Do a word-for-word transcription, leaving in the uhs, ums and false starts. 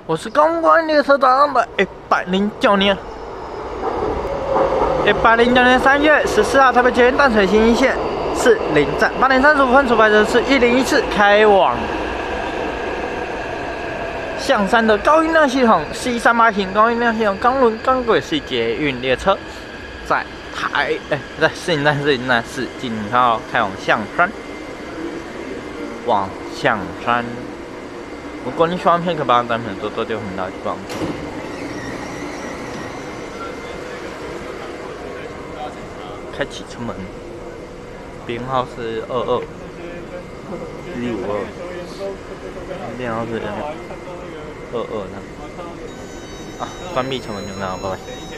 我是公关列车长的一百零九年，一百零九年三月十四号，台北捷运淡水新一线四零站，八点三十五分出发的是一零一次开往象山的高运量系统 C 三八型高运量系统钢轮钢轨系捷运列车，在台哎在四零站四零站是进号开往象山，往象山。 如果你喜欢片，可把单品多多丢很大地方。开启车门，编号是二二一五二，编号是二二呢。啊，关闭车门就那，拜拜。